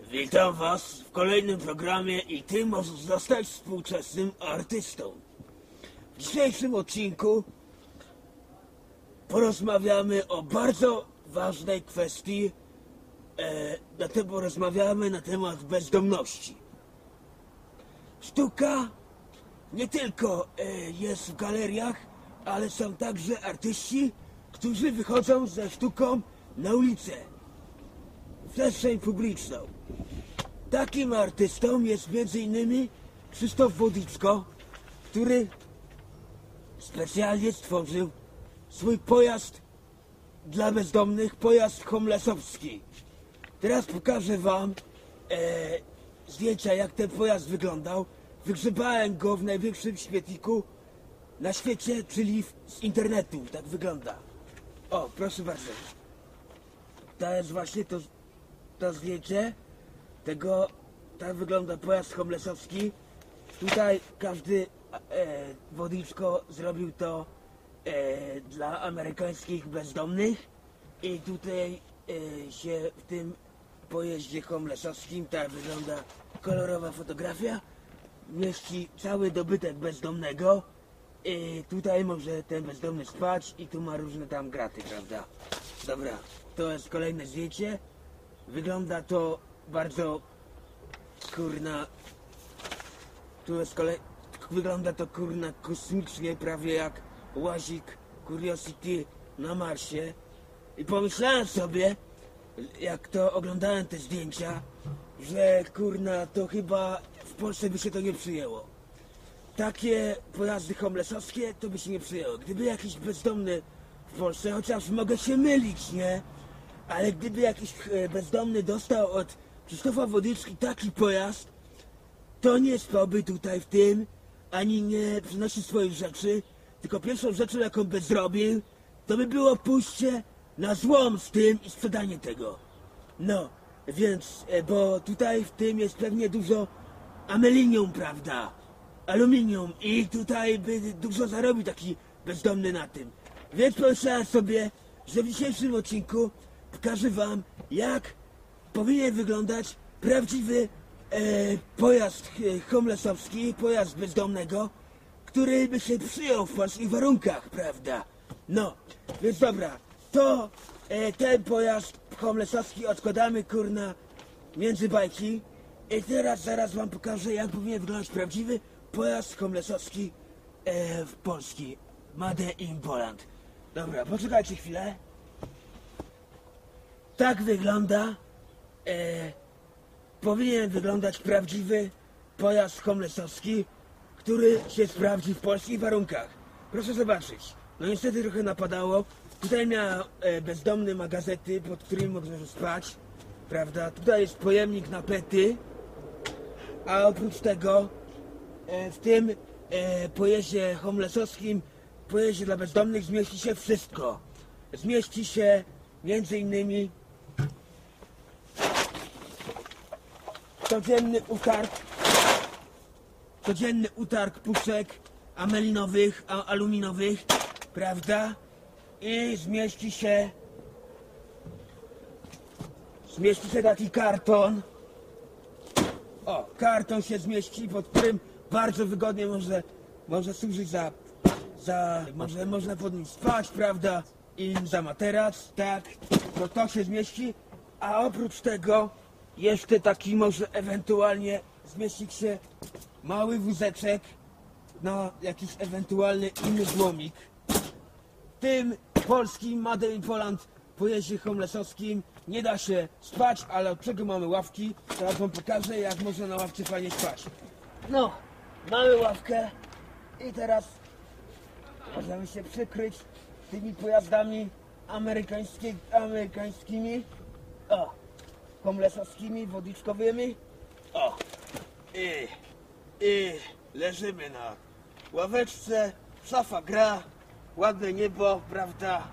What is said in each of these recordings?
Witam was w kolejnym programie i ty możesz zostać współczesnym artystą. W dzisiejszym odcinku porozmawiamy o bardzo ważnej kwestii. Porozmawiamy na temat bezdomności. Sztuka nie tylko jest w galeriach, ale są także artyści, którzy wychodzą ze sztuką na ulicę, w przestrzeń publiczną. Takim artystą jest m.in. Krzysztof Wodiczko, który specjalnie stworzył swój pojazd dla bezdomnych, pojazd homelessowski. Teraz pokażę wam zdjęcia, jak ten pojazd wyglądał. Wygrzebałem go w największym śmietniku na świecie, czyli z internetu. Tak wygląda. O, proszę bardzo. To jest właśnie to zdjęcie tego. Tak wygląda pojazd homelessowski. Tutaj każdy Wodiczko zrobił to dla amerykańskich bezdomnych. I tutaj się w tym pojeździe homelessowskim, tak wygląda kolorowa fotografia, mieści cały dobytek bezdomnego. I tutaj może ten bezdomny spać i tu ma różne tam graty, prawda? Dobra, to jest kolejne zdjęcie. Wygląda to bardzo wygląda to kosmicznie, prawie jak łazik Curiosity na Marsie. I pomyślałem sobie, jak to oglądałem te zdjęcia, że to chyba w Polsce by się to nie przyjęło. Takie pojazdy homelessowskie to by się nie przyjęło. Gdyby jakiś bezdomny w Polsce, chociaż mogę się mylić, nie? Ale gdyby jakiś bezdomny dostał od Krzysztofa Wodyczki taki pojazd, to nie spałby tutaj w tym, ani nie przynosi swoich rzeczy, tylko pierwszą rzeczą, jaką by zrobił, to by było pójście na złom z tym i sprzedanie tego. No, więc, bo tutaj w tym jest pewnie dużo amelinium, prawda? Aluminium i tutaj by dużo zarobił taki bezdomny na tym. Więc pomyślałem sobie, że w dzisiejszym odcinku pokażę wam, jak powinien wyglądać prawdziwy pojazd homelessowski, pojazd bezdomnego, który by się przyjął w polskich warunkach, prawda? No, więc dobra, to ten pojazd homelessowski odkładamy między bajki i teraz zaraz wam pokażę, jak powinien wyglądać prawdziwy pojazd homelessowski w Polski. Made in Poland. Dobra, poczekajcie chwilę. Tak wygląda powinien wyglądać prawdziwy pojazd homelessowski, który się sprawdzi w polskich warunkach. Proszę zobaczyć. No niestety trochę napadało. Tutaj miał bezdomny ma gazety, pod którymi można spać, prawda? Tutaj jest pojemnik na pety, a oprócz tego w tym pojeździe homelessowskim, pojeździe dla bezdomnych zmieści się wszystko. Zmieści się między innymi codzienny utarg puszek amelinowych, aluminowych, prawda? I zmieści się taki karton. O, karton się zmieści, pod którym bardzo wygodnie może służyć można pod nim spać, prawda? I za materac, tak, to się zmieści, a oprócz tego jeszcze taki może ewentualnie zmieścić się mały wózeczek na jakiś ewentualny inny złomik. W tym polskim Made in Poland pojeździe homelessowskim nie da się spać, ale od czego mamy ławki? Teraz wam pokażę, jak można na ławce fajnie spać. No, mamy ławkę i teraz możemy się przykryć tymi pojazdami amerykańskimi, homelessowskimi, wodiczkowymi. O, i leżymy na ławeczce, szafa gra, ładne niebo, prawda?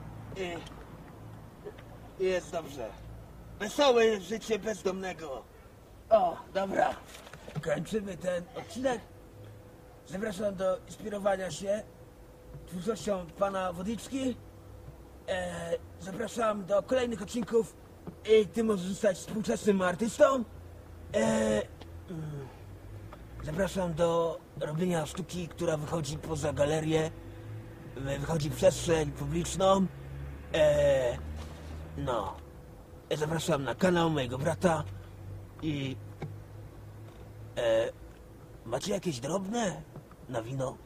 I jest dobrze. Wesołe życie bezdomnego. O, dobra. Kończymy ten odcinek. Zapraszam do inspirowania się twórczością pana Wodiczki. Zapraszam do kolejnych odcinków ty możesz zostać współczesnym artystą? Zapraszam do robienia sztuki, która wychodzi poza galerię, wychodzi w przestrzeń publiczną. No. Zapraszam na kanał mojego brata i... macie jakieś drobne na wino?